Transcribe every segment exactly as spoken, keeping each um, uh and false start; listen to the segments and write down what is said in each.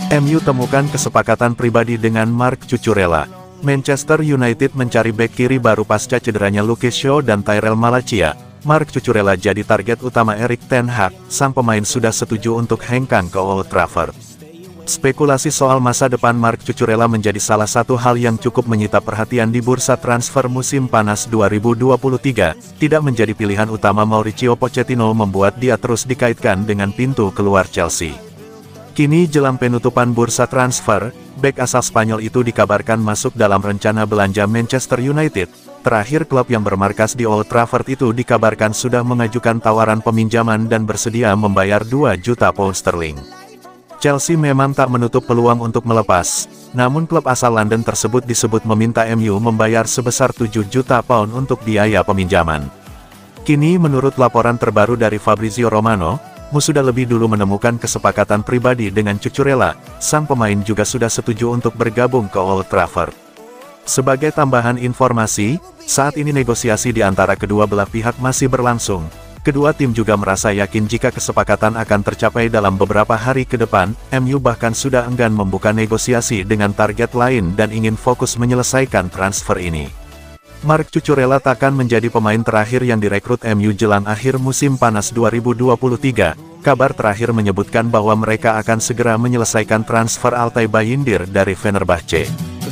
M U temukan kesepakatan pribadi dengan Marc Cucurella. Manchester United mencari bek kiri baru pasca cederanya Luke Shaw dan Tyrell Malacia. Marc Cucurella jadi target utama Erik ten Hag. Sang pemain sudah setuju untuk hengkang ke Old Trafford. Spekulasi soal masa depan Marc Cucurella menjadi salah satu hal yang cukup menyita perhatian di bursa transfer musim panas dua ribu dua puluh tiga. Tidak menjadi pilihan utama Mauricio Pochettino membuat dia terus dikaitkan dengan pintu keluar Chelsea. Kini jelang penutupan bursa transfer, bek asal Spanyol itu dikabarkan masuk dalam rencana belanja Manchester United. Terakhir klub yang bermarkas di Old Trafford itu dikabarkan sudah mengajukan tawaran peminjaman dan bersedia membayar dua juta pound sterling. Chelsea memang tak menutup peluang untuk melepas, namun klub asal London tersebut disebut meminta M U membayar sebesar tujuh juta pound untuk biaya peminjaman. Kini menurut laporan terbaru dari Fabrizio Romano, M U sudah lebih dulu menemukan kesepakatan pribadi dengan Cucurella. Sang pemain juga sudah setuju untuk bergabung ke Old Trafford. Sebagai tambahan informasi, saat ini negosiasi di antara kedua belah pihak masih berlangsung. Kedua tim juga merasa yakin jika kesepakatan akan tercapai dalam beberapa hari ke depan. M U bahkan sudah enggan membuka negosiasi dengan target lain dan ingin fokus menyelesaikan transfer ini. Marc Cucurella takkan menjadi pemain terakhir yang direkrut M U jelang akhir musim panas dua ribu dua puluh tiga. Kabar terakhir menyebutkan bahwa mereka akan segera menyelesaikan transfer Altay Bayindir dari Fenerbahce.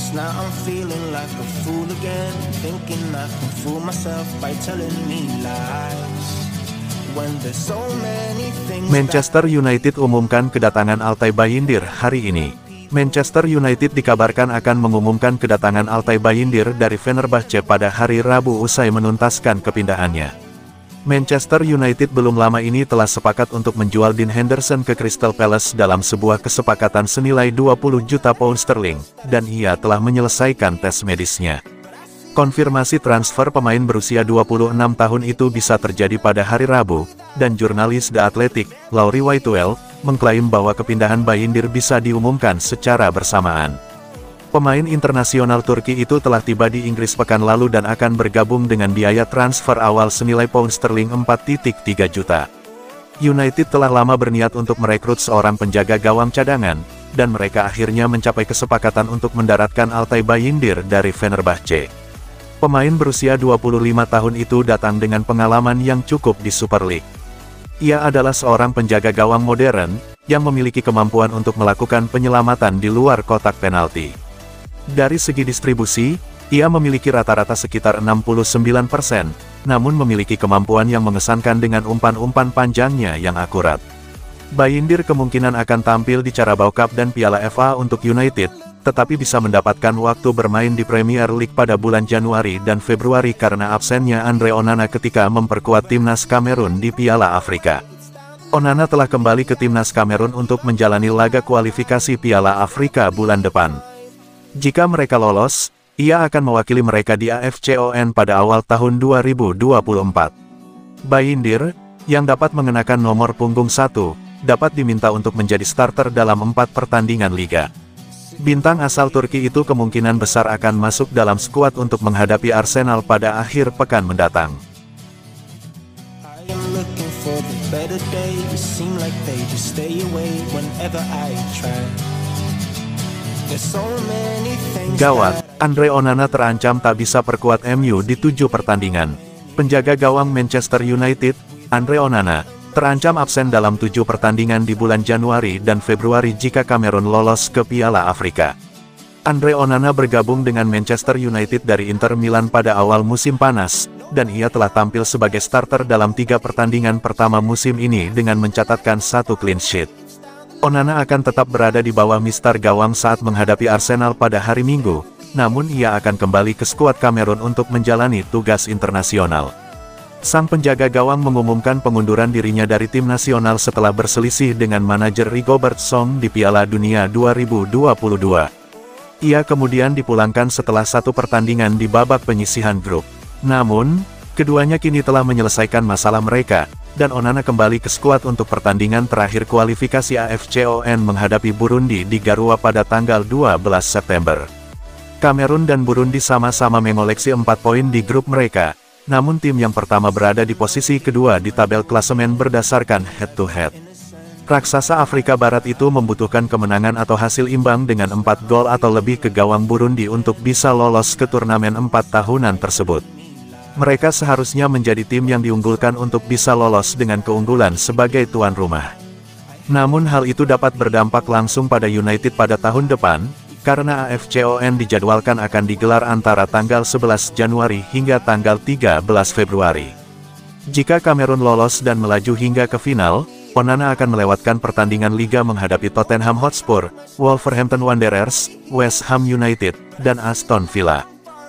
Manchester United umumkan kedatangan Altay Bayindir hari ini. Manchester United dikabarkan akan mengumumkan kedatangan Altay Bayindir dari Fenerbahce pada hari Rabu usai menuntaskan kepindahannya. Manchester United belum lama ini telah sepakat untuk menjual Dean Henderson ke Crystal Palace dalam sebuah kesepakatan senilai dua puluh juta pound sterling, dan ia telah menyelesaikan tes medisnya. Konfirmasi transfer pemain berusia dua puluh enam tahun itu bisa terjadi pada hari Rabu, dan jurnalis The Athletic, Laurie Whitewell, mengklaim bahwa kepindahan Bayindir bisa diumumkan secara bersamaan. Pemain internasional Turki itu telah tiba di Inggris pekan lalu dan akan bergabung dengan biaya transfer awal senilai pound sterling empat koma tiga juta. United telah lama berniat untuk merekrut seorang penjaga gawang cadangan, dan mereka akhirnya mencapai kesepakatan untuk mendaratkan Altay Bayindir dari Fenerbahce. Pemain berusia dua puluh lima tahun itu datang dengan pengalaman yang cukup di Super League. Ia adalah seorang penjaga gawang modern, yang memiliki kemampuan untuk melakukan penyelamatan di luar kotak penalti. Dari segi distribusi, ia memiliki rata-rata sekitar enam puluh sembilan persen, namun memiliki kemampuan yang mengesankan dengan umpan-umpan panjangnya yang akurat. Bayindir kemungkinan akan tampil di Carabao Cup dan Piala F A untuk United, tetapi bisa mendapatkan waktu bermain di Premier League pada bulan Januari dan Februari karena absennya Andre Onana ketika memperkuat timnas Kamerun di Piala Afrika. Onana telah kembali ke timnas Kamerun untuk menjalani laga kualifikasi Piala Afrika bulan depan. Jika mereka lolos, ia akan mewakili mereka di A F C O N pada awal tahun dua ribu dua puluh empat. Bayindir, yang dapat mengenakan nomor punggung satu, dapat diminta untuk menjadi starter dalam empat pertandingan liga. Bintang asal Turki itu kemungkinan besar akan masuk dalam skuad untuk menghadapi Arsenal pada akhir pekan mendatang. Gawat, Andre Onana terancam tak bisa perkuat M U di tujuh pertandingan. Penjaga gawang Manchester United, Andre Onana, terancam absen dalam tujuh pertandingan di bulan Januari dan Februari jika Kamerun lolos ke Piala Afrika. Andre Onana bergabung dengan Manchester United dari Inter Milan pada awal musim panas, dan ia telah tampil sebagai starter dalam tiga pertandingan pertama musim ini dengan mencatatkan satu clean sheet. Onana akan tetap berada di bawah mistar gawang saat menghadapi Arsenal pada hari Minggu, namun ia akan kembali ke skuad Kamerun untuk menjalani tugas internasional. Sang penjaga gawang mengumumkan pengunduran dirinya dari tim nasional setelah berselisih dengan manajer Rigobert Song di Piala Dunia dua ribu dua puluh dua. Ia kemudian dipulangkan setelah satu pertandingan di babak penyisihan grup. Namun, keduanya kini telah menyelesaikan masalah mereka, dan Onana kembali ke skuad untuk pertandingan terakhir kualifikasi A F C O N menghadapi Burundi di Garoua pada tanggal dua belas September. Kamerun dan Burundi sama-sama mengoleksi empat poin di grup mereka. Namun tim yang pertama berada di posisi kedua di tabel klasemen berdasarkan head-to-head. Raksasa Afrika Barat itu membutuhkan kemenangan atau hasil imbang dengan empat gol atau lebih ke gawang Burundi untuk bisa lolos ke turnamen empat tahunan tersebut. Mereka seharusnya menjadi tim yang diunggulkan untuk bisa lolos dengan keunggulan sebagai tuan rumah. Namun hal itu dapat berdampak langsung pada United pada tahun depan, karena AFCON dijadwalkan akan digelar antara tanggal sebelas Januari hingga tanggal tiga belas Februari. Jika Kamerun lolos dan melaju hingga ke final, Onana akan melewatkan pertandingan Liga menghadapi Tottenham Hotspur, Wolverhampton Wanderers, West Ham United, dan Aston Villa.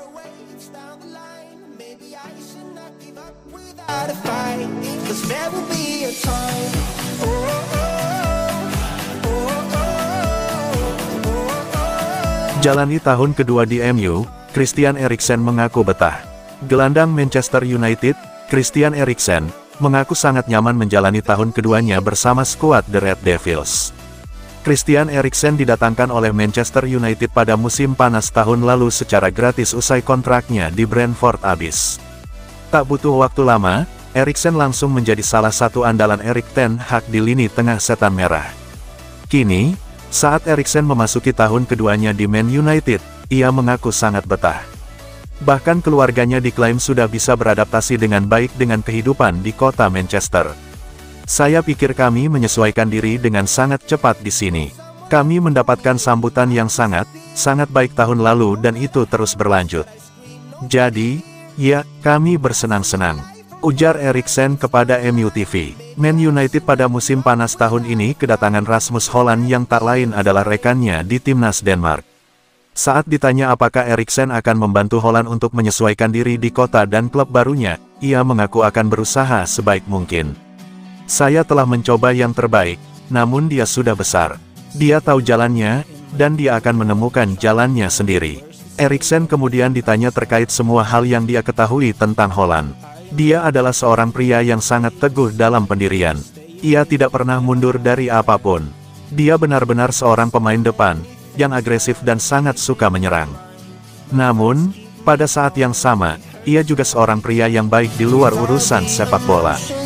Jalani tahun kedua di M U, Christian Eriksen mengaku betah. Gelandang Manchester United, Christian Eriksen, mengaku sangat nyaman menjalani tahun keduanya bersama skuad The Red Devils. Christian Eriksen didatangkan oleh Manchester United pada musim panas tahun lalu secara gratis usai kontraknya di Brentford habis. Tak butuh waktu lama, Eriksen langsung menjadi salah satu andalan Erik ten Hag di lini tengah setan merah. Kini, saat Eriksen memasuki tahun keduanya di Man United, ia mengaku sangat betah. Bahkan keluarganya diklaim sudah bisa beradaptasi dengan baik dengan kehidupan di kota Manchester. Saya pikir kami menyesuaikan diri dengan sangat cepat di sini. Kami mendapatkan sambutan yang sangat, sangat baik tahun lalu dan itu terus berlanjut. Jadi, ya, kami bersenang-senang, ujar Eriksen kepada M U T V. Man United pada musim panas tahun ini kedatangan Rasmus Hojlund yang tak lain adalah rekannya di timnas Denmark. Saat ditanya apakah Eriksen akan membantu Hojlund untuk menyesuaikan diri di kota dan klub barunya, ia mengaku akan berusaha sebaik mungkin. Saya telah mencoba yang terbaik, namun dia sudah besar. Dia tahu jalannya, dan dia akan menemukan jalannya sendiri. Eriksen kemudian ditanya terkait semua hal yang dia ketahui tentang Hojlund. Dia adalah seorang pria yang sangat teguh dalam pendirian. Ia tidak pernah mundur dari apapun. Dia benar-benar seorang pemain depan yang agresif dan sangat suka menyerang. Namun, pada saat yang sama, ia juga seorang pria yang baik di luar urusan sepak bola.